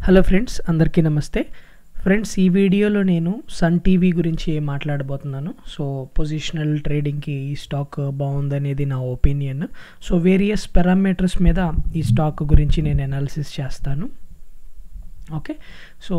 Hello friends, అందరికీ నమస్తే. Friends, ఈ వీడియోలో నేను సన్ టీవీ గురించి మాట్లాడబోతున్నాను. సో పొజిషనల్ ట్రేడింగ్కి ఈ స్టాక్ బాగుందనేది నా ఒపీనియన్. సో వేరియస్ పారామీటర్స్ మీద ఈ స్టాక్ గురించి నేను అనాలిసిస్ చేస్తాను. Okay, so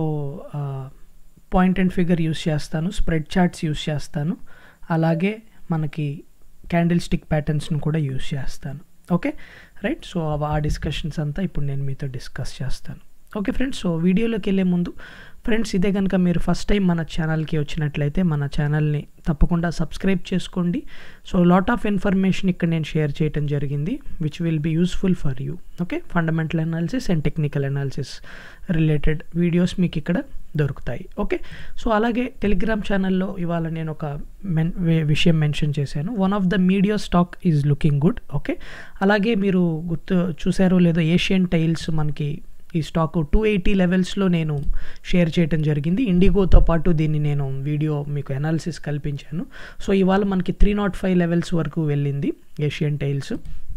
point and figure use చేస్తాను, స్ప్రెడ్ చార్ట్స్ యూస్ చేస్తాను, అలాగే మనకి క్యాండిల్ స్టిక్ ప్యాటర్న్స్ను కూడా యూస్ చేస్తాను. ఓకే రైట్, సో ఆ డిస్కషన్స్ అంతా ఇప్పుడు నేను మీతో డిస్కస్ చేస్తాను. ఓకే ఫ్రెండ్స్, సో వీడియోలోకి వెళ్ళే ముందు ఫ్రెండ్స్, ఇదే కనుక మీరు ఫస్ట్ టైం మన ఛానల్కి వచ్చినట్లయితే మన ఛానల్ని తప్పకుండా సబ్స్క్రైబ్ చేసుకోండి. సో లాట్ ఆఫ్ ఇన్ఫర్మేషన్ ఇక్కడ నేను షేర్ చేయడం జరిగింది which will be useful for you. Okay, fundamental analysis and technical analysis related videos మీకు ఇక్కడ దొరుకుతాయి. ఓకే, సో అలాగే టెలిగ్రామ్ ఛానల్లో ఇవాళ నేను ఒక విషయం మెన్షన్ చేశాను. One of the media stock is looking good. Okay, అలాగే మీరు చూసారో లేదో ఏషియన్ టైల్స్ మనకి ఈ స్టాక్ 280 లెవెల్స్లో నేను షేర్ చేయడం జరిగింది. ఇండిగోతో పాటు దీన్ని నేను వీడియో మీకు అనాలిసిస్ కల్పించాను. సో ఇవాళ మనకి 305 లెవెల్స్ వరకు వెళ్ళింది ఏషియన్ టైల్స్,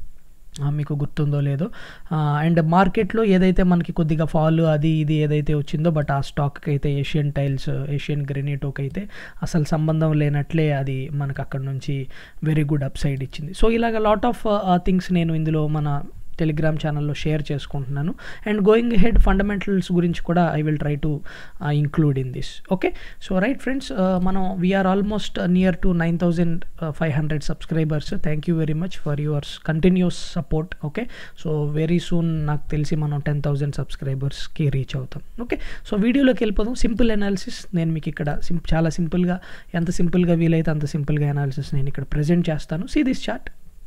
మీకు గుర్తుందో లేదో. అండ్ మార్కెట్లో ఏదైతే మనకి కొద్దిగా ఫాల్ అది ఇది ఏదైతే వచ్చిందో, బట్ ఆ స్టాక్కి అయితే ఏషియన్ టైల్స్, ఏషియన్ గ్రెనైట్కి అయితే అసలు సంబంధం లేనట్లే అది మనకు అక్కడ నుంచి వెరీ గుడ్ అప్ సైడ్ ఇచ్చింది. సో ఇలాగ లాట్ ఆఫ్ థింగ్స్ నేను ఇందులో మన టెలిగ్రామ్ ఛానల్లో షేర్ చేసుకుంటున్నాను. అండ్ గోయింగ్ హెడ్ ఫండమెంటల్స్ గురించి కూడా I will try to include in this. Okay, so right friends, మనం we're almost near to 9,500 subscribers. Thank you very much for yours continuous support. Okay, so very soon నాకు తెలిసి మనం 10,000 సబ్స్క్రైబర్స్కి reach అవుతాం. Okay, so వీడియోలోకి వెళ్ళిపోదాం. Simple analysis నేను మీకు ఇక్కడ చాలా సింపుల్గా, ఎంత సింపుల్గా వీలైతే అంత సింపుల్గా అనాలిసిస్ నేను ఇక్కడ ప్రజెంట్ చేస్తాను. See this chart.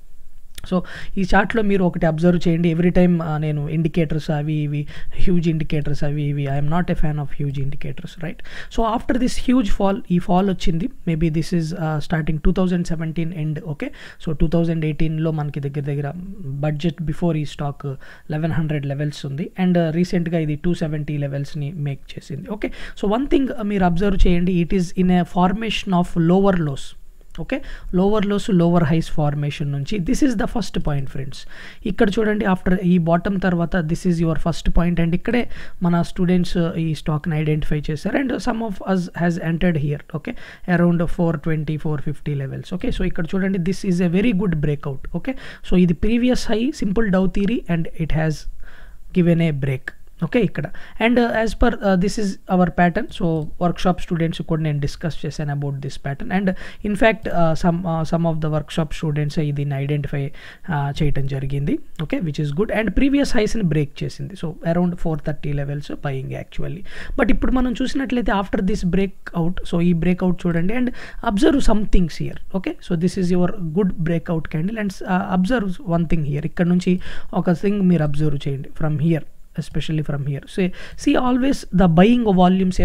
సో ఈ చార్ట్లో మీరు ఒకటి అబ్జర్వ్ చేయండి. ఎవ్రీ టైమ్ నేను ఇండికేటర్స్ అవి ఇవి, హ్యూజ్ ఇండికేటర్స్ అవి ఇవి, I'm not a fan of huge indicators, right. So after this huge fall, ఈ ఫాల్ వచ్చింది maybe this is starting 2017 end. Okay, so 2018లో మనకి దగ్గర బడ్జెట్ బిఫోర్ ఈ స్టాక్ 1100 లెవెల్స్ ఉంది. అండ్ రీసెంట్గా ఇది 270 లెవెల్స్ని మేక్ చేసింది. ఓకే, సో వన్ థింగ్ మీరు అబ్జర్వ్ చేయండి, it is in a formation of lower lows. Okay, lower lows lower highs formation నుంచి this is the first point friends. ఇక్కడ చూడండి, ఆఫ్టర్ ఈ బాటమ్ తర్వాత this is your first point. And ఇక్కడే మన students ఈ స్టాక్ని ఐడెంటిఫై చేశారు. And some of us has entered here. Okay, around 420 450 levels. Okay, so ఇక్కడ చూడండి, this is a very good breakout. Okay, so ఇది previous high, simple Dow theory, and it has given a break. Okay, ఇక్కడ and as per this is our pattern. So workshop students కూడా నేను discuss చేశాను about this pattern. And in fact some of the workshop students దీన్ని identify చేయడం జరిగింది. Okay, which is good. And previous హైస్ని break చేసింది. So around 430 levels buying actually. But ఇప్పుడు మనం చూసినట్లయితే ఆఫ్టర్ దిస్ బ్రేక్అవుట్, సో ఈ బ్రేక్అవుట్ చూడండి and observe some things here. Okay, so this is your good breakout candle. And observe one thing here. ఇక్కడ నుంచి ఒక థింగ్ మీరు అబ్జర్వ్ చేయండి from here, especially from here. So see always the buying volumes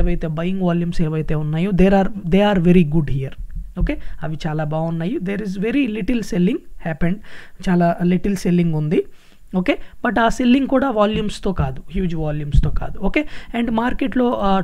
ఏవైతే ఉన్నాయో they are very good here. Okay, అవి చాలా బాగున్నాయి. There is very little selling happened, చాలా లిటిల్ సెల్లింగ్ ఉంది. ఓకే, బట్ ఆ సెల్లింగ్ కూడా వాల్యూమ్స్తో కాదు, హ్యూజ్ వాల్యూమ్స్తో కాదు. ఓకే, అండ్ మార్కెట్లో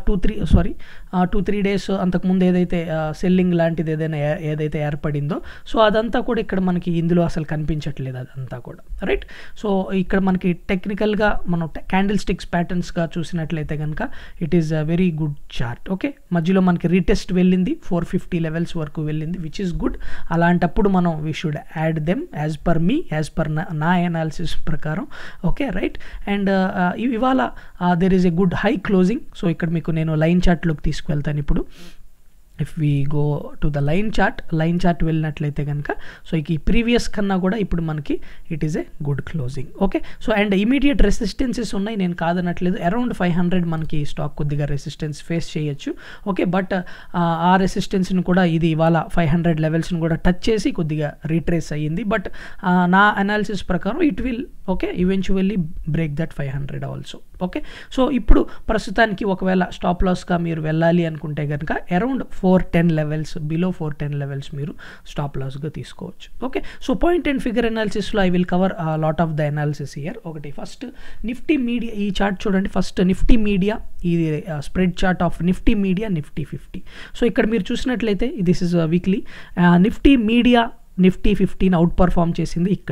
2-3 డేస్ అంతకుముందు ఏదైతే సెల్లింగ్ లాంటిది ఏదైతే ఏర్పడిందో, సో అదంతా కూడా ఇక్కడ మనకి ఇందులో అసలు కనిపించట్లేదు అదంతా కూడా, రైట్. సో ఇక్కడ మనకి టెక్నికల్గా మనం క్యాండిల్ స్టిక్స్ ప్యాటర్న్స్గా చూసినట్లయితే కనుక it is a very good chart. Okay, మధ్యలో మనకి రీటెస్ట్ వెళ్ళింది, 450 లెవెల్స్ వరకు వెళ్ళింది, విచ్ ఈస్ గుడ్. అలాంటప్పుడు మనం we should add them as per me, as per నా అనాలిసిస్ ప్రకారం. Okay, right. అండ్ ఇవాళ there is a good high closing. So ఇక్కడ మీకు నేను లైన్ చార్ట్లోకి తీసుకువెళ్తాను ఇప్పుడు. If we go to the line chart వెళ్ళినట్లయితే కనుక సో ఈ ప్రీవియస్ కన్నా కూడా ఇప్పుడు మనకి it is a good closing. Okay, so and immediate resistances ఉన్నాయి, నేను కాదనట్లేదు. అరౌండ్ 500 మనకి స్టాక్ కొద్దిగా రెసిస్టెన్స్ ఫేస్ చేయొచ్చు. ఓకే, బట్ ఆ రెసిస్టెన్స్ని కూడా ఇది ఇవాళ 500 లెవెల్స్ని కూడా టచ్ చేసి కొద్దిగా రీట్రేస్ అయ్యింది. బట్ నా అనాలిసిస్ ప్రకారం it will okay eventually break that 500 also. Okay, so ఇప్పుడు ప్రస్తుతానికి ఒకవేళ స్టాప్ లాస్గా మీరు వెళ్ళాలి అనుకుంటే కనుక అరౌండ్ 410 లెవెల్స్, బిలో 410 లెవెల్స్ మీరు స్టాప్ లాస్గా తీసుకోవచ్చు. Okay, so point and figure అనాలిసిస్లో I will cover lot of the analysis here. ఒకటి ఫస్ట్ నిఫ్టీ మీడియా, ఈ చార్ట్ చూడండి. ఫస్ట్ నిఫ్టీ మీడియా, ఇది spread chart of Nifty media, Nifty 50. So ఇక్కడ మీరు చూసినట్లయితే this is weekly. Nifty media Nifty 50ని అవుట్ పర్ఫామ్ చేసింది ఇక్కడ.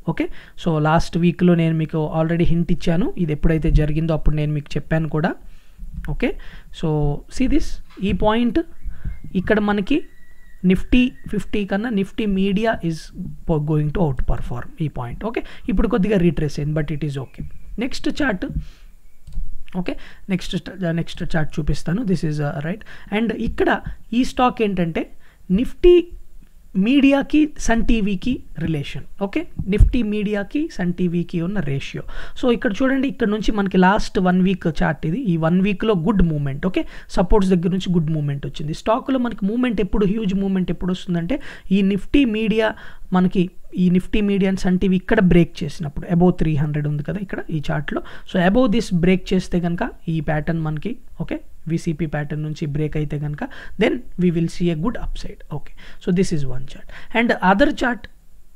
ఓకే. సో లాస్ట్ వీక్లో నేను మీకు ఆల్రెడీ హింట్ ఇచ్చాను, ఇది ఎప్పుడైతే జరిగిందో అప్పుడు నేను మీకు చెప్పాను కూడా. ఓకే, సో సీ దిస్, ఈ పాయింట్ ఇక్కడ మనకి నిఫ్టీ 50 కన్నా Nifty media is going to outperform ఈ పాయింట్. ఓకే, ఇప్పుడు కొద్దిగా రీట్రేస్ అయింది, but it is okay. Next chart, okay, next chart చూపిస్తాను. This is right. అండ్ ఇక్కడ ఈ స్టాక్ ఏంటంటే నిఫ్టీ మీడియాకి సన్ టీవీకి రిలేషన్. ఓకే, నిఫ్టీ మీడియాకి సన్ టీవీకి ఉన్న రేషియో. సో ఇక్కడ చూడండి, ఇక్కడ నుంచి మనకి లాస్ట్ 1 వీక్ చార్ట్ ఇది. ఈ 1 వీక్లో గుడ్ మూమెంట్. ఓకే, సపోర్ట్స్ దగ్గర నుంచి గుడ్ మూమెంట్ వచ్చింది. స్టాక్లో మనకి మూమెంట్ ఎప్పుడు, హ్యూజ్ మూమెంట్ ఎప్పుడు వస్తుందంటే ఈ నిఫ్టీ మీడియా మనకి, ఈ నిఫ్టీ మీడియా అండ్ సన్ టీవీ ఇక్కడ బ్రేక్ చేసినప్పుడు, అబౌవ్ 300 ఉంది కదా ఇక్కడ ఈ చార్ట్లో. సో అబౌవ్ దిస్ బ్రేక్ చేస్తే కనుక ఈ ప్యాటర్న్ మనకి, ఓకే, విసిపి ప్యాటర్న్ నుంచి బ్రేక్ అయితే కనుక then we will see a good upside. Okay, so this is one chart. And other chart,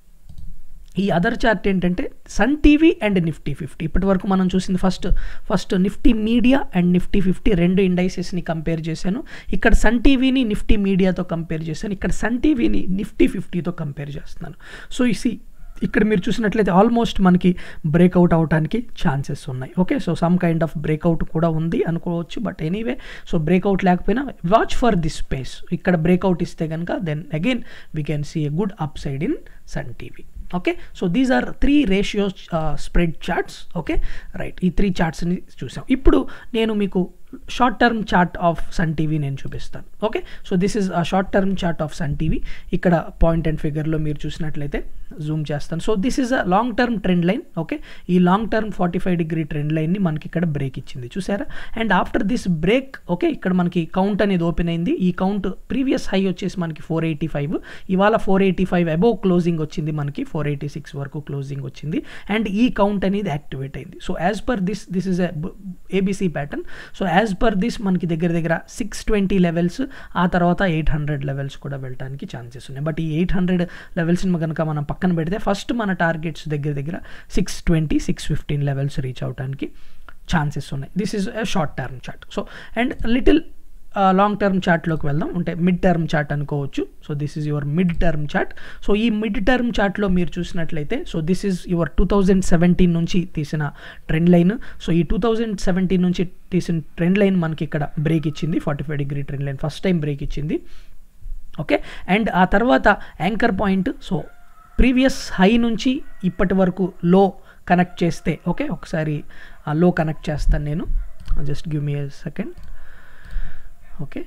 ఈ అదర్ చార్ట్ ఏంటంటే సన్ టీవీ అండ్ నిఫ్టీ 50. ఇప్పటి వరకు మనం చూసింది first Nifty media and Nifty 50 రెండు ఇండైసెస్ని కంపేర్ చేశాను. ఇక్కడ సన్ టీవీని నిఫ్టీ మీడియాతో కంపేర్ చేశాను, ఇక్కడ సన్ టీవీని నిఫ్టీ 50తో కంపేర్ చేస్తున్నాను. సో ఇక్కడ మీరు చూసినట్లయితే ఆల్మోస్ట్ మనకి బ్రేక్అవుట్ అవడానికి ఛాన్సెస్ ఉన్నాయి. Okay, so some kind of breakout కూడా ఉంది అనుకోవచ్చు, బట్ ఎనీవే, సో బ్రేక్అవుట్ లేకపోయినా వాచ్ ఫర్ దిస్ స్పేస్. ఇక్కడ బ్రేక్అవుట్ ఇస్తే కనుక then again we can see a good upside in Sun TV. Okay, so these are 3 ratio spread charts. Okay, right, ఈ 3 చార్ట్స్ని చూసాం. ఇప్పుడు నేను మీకు short term chart of Sun TV నేను చూపిస్తాను. Okay, so this is a short term chart of Sun TV. ఇక్కడ point and ఫిగర్లో మీరు చూసినట్లయితే జూమ్ చేస్తాను. So this is a long term trend line. Okay, ఈ లాంగ్ టర్మ్ 45-degree ట్రెండ్ లైన్ని మనకి ఇక్కడ బ్రేక్ ఇచ్చింది, చూసారా. And after this break, okay, ఇక్కడ మనకి కౌంట్ అనేది ఓపెన్ అయింది. ఈ కౌంట్ ప్రీవియస్ హై వచ్చేసి మనకి 485, ఇవాళ 485 అబోవ్ క్లోజింగ్ వచ్చింది మనకి, 486 వరకు క్లోజింగ్ వచ్చింది. అండ్ ఈ కౌంట్ అనేది యాక్టివేట్ అయింది. So as per this is ABC pattern. So as per this మనకి దగ్గర 620 లెవెల్స్, ఆ తర్వాత 800 లెవెల్స్ కూడా వెళ్ళడానికి ఛాన్సెస్ ఉన్నాయి. బట్ ఈ 800 లెవెల్స్ని కనుక మనం పక్కన పెడితే ఫస్ట్ మన టార్గెట్స్ దగ్గర 620, 615 లెవెల్స్ రీచ్ అవడానికి ఛాన్సెస్ ఉన్నాయి. This is a short term chart. So and little long term చార్ట్లోకి వెళ్దాం, అంటే మిడ్ టర్మ్ చార్ట్ అనుకోవచ్చు. So this is your mid term chart. So ఈ మిడ్ టర్మ్ చార్ట్లో మీరు చూసినట్లయితే, సో దిస్ ఈజ్ యువర్ 2017 నుంచి తీసిన ట్రెండ్ లైన్. సో ఈ 2017 నుంచి తీసిన ట్రెండ్ లైన్ మనకి ఇక్కడ బ్రేక్ ఇచ్చింది, 45-degree trend line first time break ఇచ్చింది. ఓకే, అండ్ ఆ తర్వాత anchor point, so previous high నుంచి ఇప్పటి వరకు లో కనెక్ట్ చేస్తే, ఓకే, ఒకసారి ఆ లో కనెక్ట్ చేస్తాను నేను, just give me a second. Okay,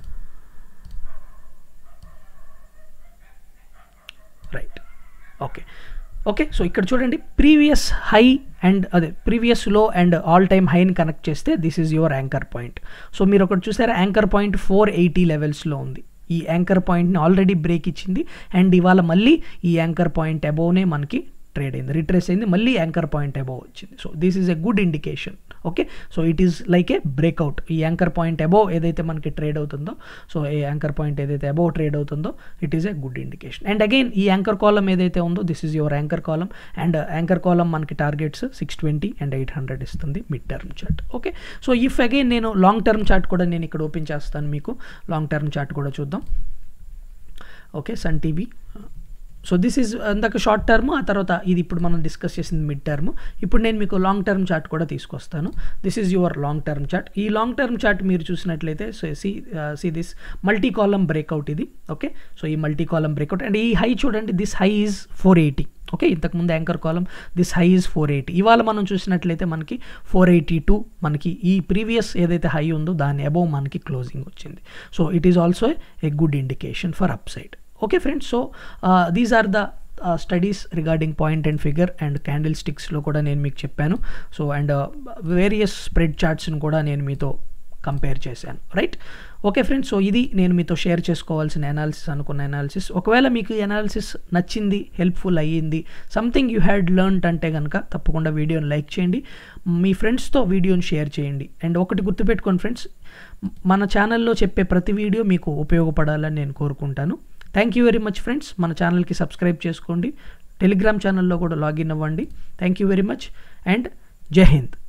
right, okay, so ఇక్కడ చూడండి, previous high and previous low and all time హైని కనెక్ట్ చేస్తే this is your anchor point. So మీరు ఒకటి చూసారా, యాంకర్ పాయింట్ 480 లెవెల్స్లో ఉంది. ఈ యాంకర్ పాయింట్ని ఆల్రెడీ బ్రేక్ ఇచ్చింది అండ్ ఇవాళ మళ్ళీ ఈ యాంకర్ పాయింట్ అబోవ్నే మనకి ట్రేడ్ అయింది, రిట్రేస్ అయింది, మళ్ళీ యాంకర్ పాయింట్ అబోవ్ వచ్చింది. So this is a good indication. Okay, so it is like a breakout. ఈ యాంకర్ పాయింట్ అబోవ్ ఏదైతే మనకి ట్రేడ్ అవుతుందో, సో ఈ యాంకర్ పాయింట్ ఏదైతే అబోవ్ ట్రేడ్ అవుతుందో, it is a good indication. And again ఈ anchor column ఏదైతే ఉందో, this is your anchor column. And anchor column మనకి టార్గెట్స్ 620 అండ్ 800 ఇస్తుంది mid term chart. Okay, so if again నేను long term chart కూడా నేను ఇక్కడ ఓపెన్ చేస్తాను, మీకు లాంగ్ టర్మ్ చార్ట్ కూడా చూద్దాం. Okay, Sun TV. So this is ఇందాక షార్ట్ టర్మ్, ఆ తర్వాత ఇది ఇప్పుడు మనం డిస్కస్ చేసింది మిడ్ టర్మ్. ఇప్పుడు నేను మీకు లాంగ్ టర్మ్ చార్ట్ కూడా తీసుకొస్తాను. This is your long term chart. ఈ లాంగ్ టర్మ్ చార్ట్ మీరు చూసినట్లయితే, so see this multi column breakout ఇది. ఓకే, సో ఈ మల్టీ కాలం బ్రేక్అవుట్ అండ్ ఈ హై చూడండి, దిస్ హై ఈజ్ 480. ఓకే, ఇంతకుముందు anchor column, this high is 480. ఇవాళ మనం చూసినట్లయితే మనకి 482 మనకి ఈ ప్రీవియస్ ఏదైతే హై ఉందో దాని అబోవ్ మనకి క్లోజింగ్ వచ్చింది. So it is also a good indication for upside. Okay friends, so these are the studies regarding point and figure and candle స్టిక్స్లో కూడా నేను మీకు చెప్పాను. సో అండ్ వేరియస్ స్ప్రెడ్ చార్ట్స్ని కూడా నేను మీతో కంపేర్ చేశాను, రైట్. ఓకే ఫ్రెండ్స్, సో ఇది నేను మీతో షేర్ చేసుకోవాల్సిన అనాలిసిస్, అనుకున్న అనాలిసిస్. ఒకవేళ మీకు ఈ అనాలిసిస్ నచ్చింది, హెల్ప్ఫుల్ అయ్యింది, సంథింగ్ యూ హ్యాడ్ లెర్న్డ్ అంటే కనుక తప్పకుండా వీడియోని లైక్ చేయండి, మీ ఫ్రెండ్స్తో వీడియోని షేర్ చేయండి. అండ్ ఒకటి గుర్తుపెట్టుకోండి ఫ్రెండ్స్, మన ఛానల్లో చెప్పే ప్రతి వీడియో మీకు ఉపయోగపడాలని నేను కోరుకుంటాను. Thank you very much friends. మన ఛానల్కి సబ్స్క్రైబ్ చేసుకోండి, టెలిగ్రామ్ ఛానల్లో కూడా లాగిన్ అవ్వండి. Thank you very much and Jai Hind.